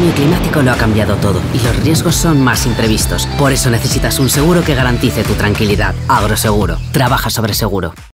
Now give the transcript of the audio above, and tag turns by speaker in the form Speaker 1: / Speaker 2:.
Speaker 1: cambio climático lo ha cambiado todo y los riesgos son más imprevistos. Por eso necesitas un seguro que garantice tu tranquilidad. Agroseguro. Trabaja sobre seguro.